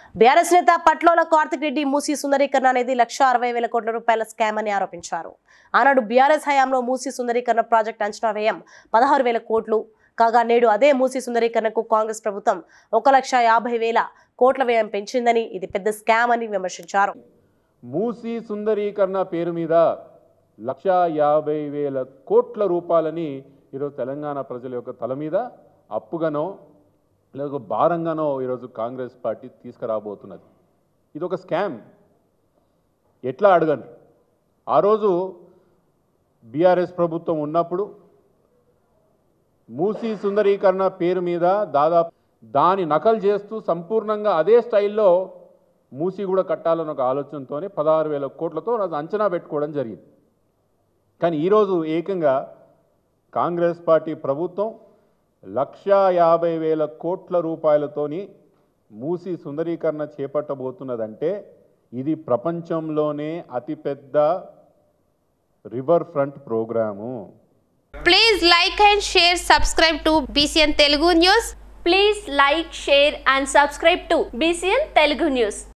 BRS నేత పట్లోల కార్తిక్ రెడ్డి మూసీ సుందరీకరణ అనేది 1,60,000 కోట్ల రూపాయల స్కామ్ అని ఆరోపించారు. ఆనాడు బీఆర్ఎస్ హయాంలో మూసీ సుందరీకరణ ప్రాజెక్టు అంచనా వ్యయం 16,000 కోట్లు కాగా నేడు అదే మూసీ సుందరీకరణకు కాంగ్రెస్ ప్రభుత్వం 1,50,000 కోట్ల వ్యయం పెంచిందని ఇది పెద్ద స్కామ్ అని విమర్శించారు. మూసీ సుందరీకరణ పేరు మీద 1,50,000 కోట్ల రూపాయలని ఈరోజు తెలంగాణ ప్రజల యొక్క తల మీద అప్పుగానో లేదా భారంగానో ఈరోజు కాంగ్రెస్ పార్టీ తీసుకురాబోతున్నది. ఇది ఒక స్కామ్. ఎట్లా అడగండి, ఆ రోజు బీఆర్ఎస్ ప్రభుత్వం ఉన్నప్పుడు మూసీ సుందరీకరణ పేరు మీద దాదాపు దాని నకలు చేస్తూ సంపూర్ణంగా అదే స్టైల్లో మూసీ కూడా కట్టాలన్న ఒక ఆలోచనతోనే 16,000 కోట్లతో అంచనా పెట్టుకోవడం జరిగింది. కానీ ఈరోజు ఏకంగా కాంగ్రెస్ పార్టీ ప్రభుత్వం 1,50,000 కోట్ల రూపాయలతోని మూసీ సుందరీకరణ చేపట్టబోతున్నదంటే ఇది ప్రపంచంలోనే అతిపెద్ద river front programme. Please like and share, subscribe to BCN Telugu News. Please like, share and subscribe to BCN Telugu News.